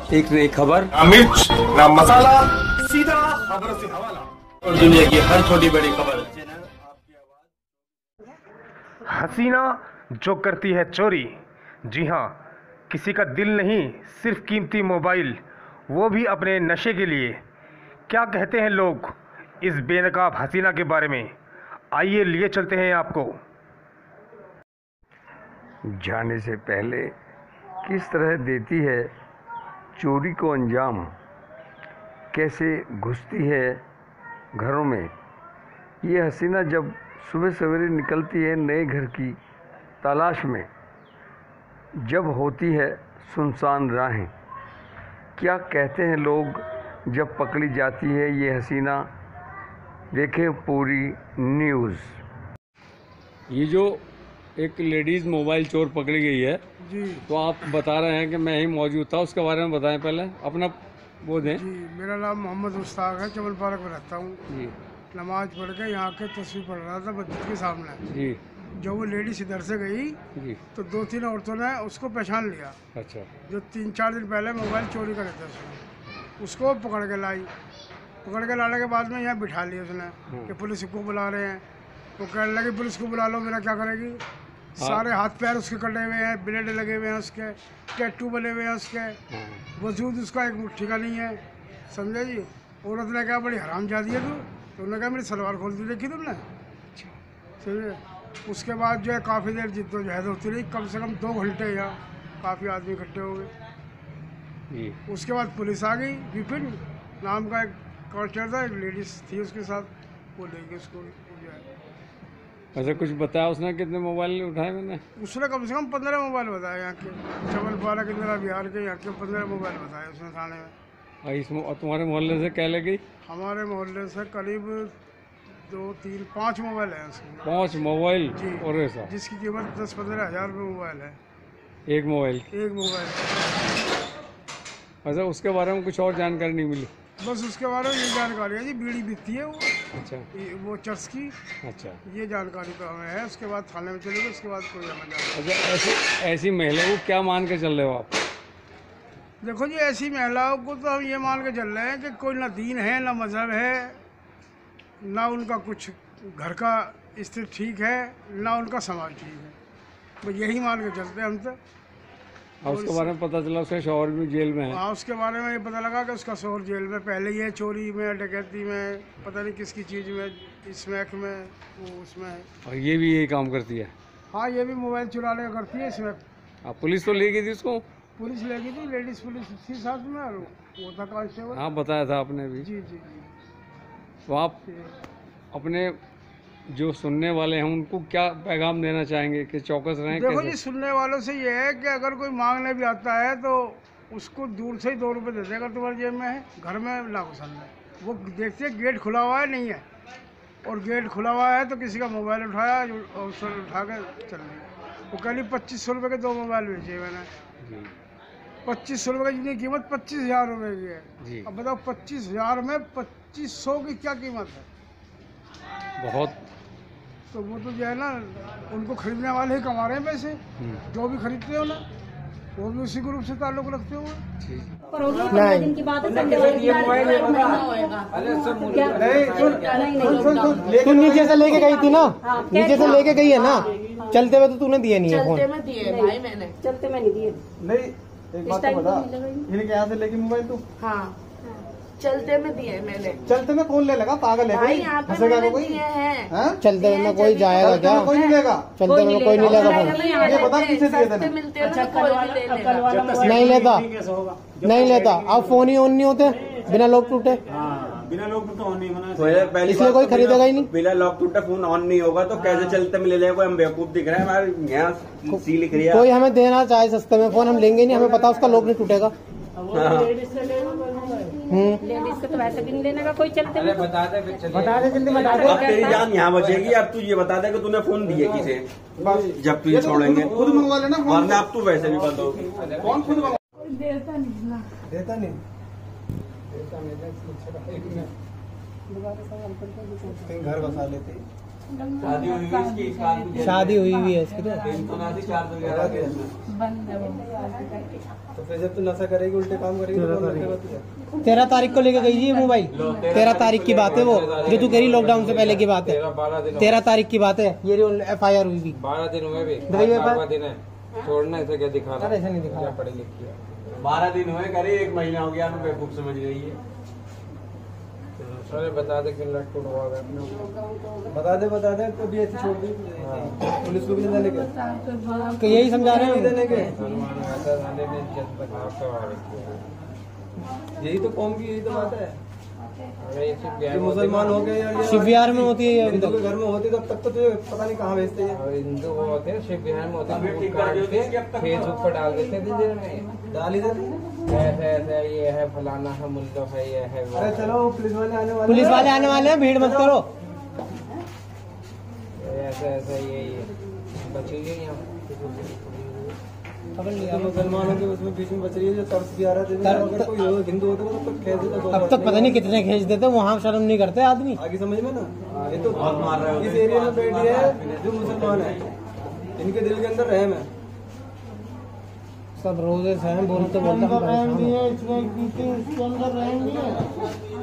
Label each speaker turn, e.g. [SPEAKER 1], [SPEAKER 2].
[SPEAKER 1] एक से एक खबर,
[SPEAKER 2] ना मिर्च ना मसाला, सीधा खबर से हवाला, और दुनिया की हर छोटी बड़ी खबर।
[SPEAKER 3] हसीना जो करती है चोरी, जी हाँ, किसी का दिल नहीं, सिर्फ कीमती मोबाइल, वो भी अपने नशे के लिए। क्या कहते हैं लोग इस बेनकाब हसीना के बारे में? आइए लिए चलते हैं आपको।
[SPEAKER 4] जाने से पहले किस तरह देती है चोरी को अंजाम, कैसे घुसती है घरों में। ये हसीना जब सुबह सवेरे निकलती है नए घर की तलाश में, जब होती है सुनसान राहें, क्या कहते हैं लोग जब पकड़ी जाती है ये हसीना। देखें पूरी न्यूज़।
[SPEAKER 1] ये जो एक लेडीज़ मोबाइल चोर पकड़ी गई है
[SPEAKER 5] जी,
[SPEAKER 1] तो आप बता रहे हैं कि मैं ही मौजूद था, उसके बारे में बताएं पहले, अपना वो दें।
[SPEAKER 5] जी, मेरा नाम मोहम्मद मुश्ताक है, चमन पार्क में रहता हूँ।
[SPEAKER 1] जी
[SPEAKER 5] नमाज पढ़ के यहाँ के तस्वीर पढ़ रहा था मस्जिद के सामने।
[SPEAKER 1] जी
[SPEAKER 5] जब वो लेडीज इधर से गई
[SPEAKER 1] जी।
[SPEAKER 5] तो 2-3 औरतों ने उसको पहचान लिया,
[SPEAKER 1] अच्छा।
[SPEAKER 5] जो 3-4 दिन पहले मोबाइल चोरी करे थे उसने। उसको पकड़ के लाई, पकड़ के लाने के बाद में यहाँ बिठा लिया उसने कि पुलिस को बुला रहे हैं। वो कहने लगी पुलिस को बुला लो, मेरा क्या करेगी। सारे हाथ पैर उसके कटे हुए हैं, ब्लेड लगे हुए हैं उसके, टैटू बने हुए हैं उसके, वजूद उसका एक मुट्ठी का नहीं है, समझे जी। औरत ने कहा बड़ी हरामजादी है तू, तो उन्होंने कहा मेरी सलवार खोल दी देखी तुमने, समझे। उसके बाद जो है काफ़ी देर जिद्दोजहद होती रही, कम से कम 2 घंटे यहाँ काफ़ी आदमी इकट्ठे हो गए। उसके बाद पुलिस आ गई, विपिन नाम का एक कांस्टेबल था, एक लेडीज थी उसके साथ, वो ले गई उसको जो है।
[SPEAKER 1] अच्छा, कुछ बताया उसने कितने मोबाइल उठाए मैंने?
[SPEAKER 5] उसने कम से कम 15 मोबाइल बताए यहाँ के, चमनपारा के इंदिरा बिहार के यहाँ के 15 मोबाइल बताए उसने थाने में।
[SPEAKER 1] और तुम्हारे मोहल्ले से क्या ले गई?
[SPEAKER 5] हमारे मोहल्ले से करीब 2-3-5 मोबाइल है उसमें।
[SPEAKER 1] 5 मोबाइल?
[SPEAKER 5] जी,
[SPEAKER 1] और ऐसा
[SPEAKER 5] जिसकी कीमत 10-15 हज़ार रुपये मोबाइल है।
[SPEAKER 1] एक मोबाइल?
[SPEAKER 5] एक मोबाइल।
[SPEAKER 1] अच्छा, उसके बारे में कुछ और जानकारी नहीं मिली?
[SPEAKER 5] बस उसके बारे में ये जानकारी है जी, बीड़ी बीतती है वो।
[SPEAKER 1] अच्छा।
[SPEAKER 5] वो चर्च की।
[SPEAKER 1] अच्छा,
[SPEAKER 5] ये जानकारी तो हमें है। उसके बाद थाने में चले गए, उसके बाद कोई हमें जानकारी।
[SPEAKER 1] अच्छा, ऐसी महिला को क्या मान के चल रहे हो आप?
[SPEAKER 5] देखो जी, ऐसी महिलाओं को तो हम ये मान के चल रहे हैं कि कोई ना दीन है, ना मज़हब है, ना उनका कुछ घर का स्थिति ठीक है, ना उनका समाज ठीक है। बस यही मान के चलते हैं हम तो।
[SPEAKER 1] और उसके बारे में पता चला उसका शौहर भी जेल में है?
[SPEAKER 5] हाँ, उसके बारे में ये पता लगा कि उसका शौहर जेल में पहले ही है, चोरी में, डकैती में, पता नहीं किसकी चीज़ में, स्मैक में, वो उसमें है।
[SPEAKER 1] और ये भी यही काम करती है?
[SPEAKER 5] हाँ, ये भी मोबाइल चुराने का करती है स्मैक।
[SPEAKER 1] आप पुलिस तो ले गई थी उसको?
[SPEAKER 5] पुलिस ले गई थी, लेडीज़ पुलिस थी साथ में, और वो था कांस्टेबल।
[SPEAKER 1] हाँ, बताया था आपने भी।
[SPEAKER 5] जी जी जी।
[SPEAKER 1] तो आप अपने जो सुनने वाले हैं उनको क्या पैगाम देना चाहेंगे कि चौकस रहें?
[SPEAKER 5] देखो
[SPEAKER 1] कैसे?
[SPEAKER 5] जी, सुनने वालों से ये है कि अगर कोई मांगने भी आता है तो उसको दूर से ही 2 रुपये दे देगा, तुम्हारे जेब में है, घर में ला घुसलना। वो देखते हैं गेट खुला हुआ है नहीं है, और गेट खुला हुआ है तो किसी का मोबाइल उठाया और उसने उठा के चल दिया। वो कल 2500 रुपये के 2 मोबाइल बेचे मैंने। 2500 रुपये की जितनी कीमत 25,000 रुपये की है। अब बताओ 25,000 में 2500 की क्या कीमत है?
[SPEAKER 1] बहुत।
[SPEAKER 5] तो वो तो जो है ना, उनको खरीदने वाले ही कमा रहे हैं पैसे, जो भी खरीदते हो ना, वो भी उसी ग्रुप से ताल्लुक रखते हो।
[SPEAKER 6] दिन की बात है,
[SPEAKER 7] तू नीचे से लेके गई थी ना, नीचे से लेके गई है ना, चलते हुए तो तूने दिए नहीं है फोन।
[SPEAKER 6] चलते में दिए भाई, मैंने चलते में नहीं दिए।
[SPEAKER 7] नहीं, एक बात तो बता, इनके यहाँ से लेके मोबाइल तू?
[SPEAKER 6] हाँ, चलते में दिए मैंने।
[SPEAKER 7] चलते में कौन ले लगा? पागल है
[SPEAKER 6] भाई, यहाँ पे मैंने दिए हैं।
[SPEAKER 7] चलते में कोई जाएगा क्या? कोई नहीं लेगा। चलते में कोई नहीं लेगा फोन। ये बता किसे दिए थे?
[SPEAKER 6] मिलते हैं ना, कोई भी ले लेगा।
[SPEAKER 7] नहीं लेता, नहीं लेता। अब फोन ही ऑन नहीं होते बिना लॉक टूटे।
[SPEAKER 8] बिना लॉक टूटे ऑन नहीं होना,
[SPEAKER 7] इसलिए कोई खरीदेगा ही नहीं।
[SPEAKER 8] बिना लॉक टूटे फोन ऑन नहीं होगा तो कैसे चलते में ले लेगा? हम बेवकूफ दिख रहे हैं? हमारे यहाँ सी लिख रही है।
[SPEAKER 7] कोई हमें देना चाहे सस्ते में फोन, हम लेंगे नहीं, हमें पता उसका लॉक नहीं टूटेगा।
[SPEAKER 6] लेडीज को तो वैसे भी नहीं लेने का कोई। चलते में
[SPEAKER 7] बता दे जल्दी, बता दे।
[SPEAKER 8] अब तेरी जान यहाँ बचेगी। अब तू ये बता दे कि तूने फोन दिए किसे, जब तुझे छोड़ेंगे।
[SPEAKER 7] खुद मंगवा लेना,
[SPEAKER 8] वरना अब तू वैसे भी बंद होगी।
[SPEAKER 7] कौन खुद
[SPEAKER 6] देता नहीं ना,
[SPEAKER 7] देता नहीं। घर बसा लेते।
[SPEAKER 8] शादी हुई हुई इसकी, एक साल की
[SPEAKER 7] शादी हुई हुई है इसकी तो।
[SPEAKER 8] 379 के
[SPEAKER 6] बंद है वो।
[SPEAKER 5] तो फिर जब तू नशा करेगी उल्टे काम करेगी तो कौन रखेगा तुझे?
[SPEAKER 7] 13 तारीख को लेके गई जी ये मोबाइल। 13 तारीख की बात है वो, जो तू कह रही लॉकडाउन से पहले की बात है। 13 तारीख की बात है, ये FIR हुई थी।
[SPEAKER 8] 12 दिन हुए भी,
[SPEAKER 7] दवाई है
[SPEAKER 8] 12वां दिन है। छोड़ना इसे क्या दिखा
[SPEAKER 7] अरे ऐसे नहीं दिखा।
[SPEAKER 8] पढ़ी लिखी है। 12 दिन हुए करे, 1 महीना हो गया, बेवकूफ समझ गई है। अरे बता दे कि लट टूट हुआ है।
[SPEAKER 5] बता दे तो भी ऐसे छोड़ दी पुलिस को भी नहीं देने के।
[SPEAKER 7] तो यही समझा रहे हैं
[SPEAKER 5] देने के
[SPEAKER 8] सलमान ऐसा थाने में इज्जत बदनाम करवा रखी है।
[SPEAKER 5] यही तो कौम की यही तो बात है।
[SPEAKER 8] अरे ये सिर्फ
[SPEAKER 5] ये मुसलमान हो गए या ये
[SPEAKER 7] शिव विहार में होती है ये अभी
[SPEAKER 5] हिंदू
[SPEAKER 7] तक।
[SPEAKER 5] के घर में होती तो अब तक तो तुझे पता नहीं कहाँ भेजते हैं।
[SPEAKER 8] और हिंदू वो होते हैं शिव विहार में होते हैं,
[SPEAKER 5] अभी ठीक
[SPEAKER 8] काट
[SPEAKER 5] कर
[SPEAKER 8] के
[SPEAKER 5] दिया कि
[SPEAKER 8] फेसबुक पर डाल देते हैं दिन में।
[SPEAKER 5] डाल ही देते हैं।
[SPEAKER 8] ऐसे ऐसे ये है, फलाना है, मुल्क है, ये है वो
[SPEAKER 5] अरे
[SPEAKER 8] है।
[SPEAKER 5] चलो पुलिस वाले आने वाले
[SPEAKER 7] पुलिस वाले आने वाले हैं, भीड़ मत करो।
[SPEAKER 8] ऐसे ऐसे ये बचेंगे यहाँ।
[SPEAKER 7] पकड़ लिया।
[SPEAKER 5] तो मुसलमानों के उसमें बीच में बच रही है जो तर्स भी आ रहा है। अगर कोई हिंदू होता तो तब खेल देता।
[SPEAKER 7] अब तक पता नहीं कितने खींच देते, वहाँ शर्म नहीं करते आदमी।
[SPEAKER 5] आगे समझ में ना, ये तो
[SPEAKER 8] बहुत मार रहे होते
[SPEAKER 5] इस
[SPEAKER 8] हैं।
[SPEAKER 5] एरिया में बैठी है जो मुसलमान है, इनके दिल के अंदर रहम है।
[SPEAKER 7] सब रोजे से हैं, बोलते बोलते हम परेशान हैं।
[SPEAKER 5] इसके अंदर रहम नहीं है।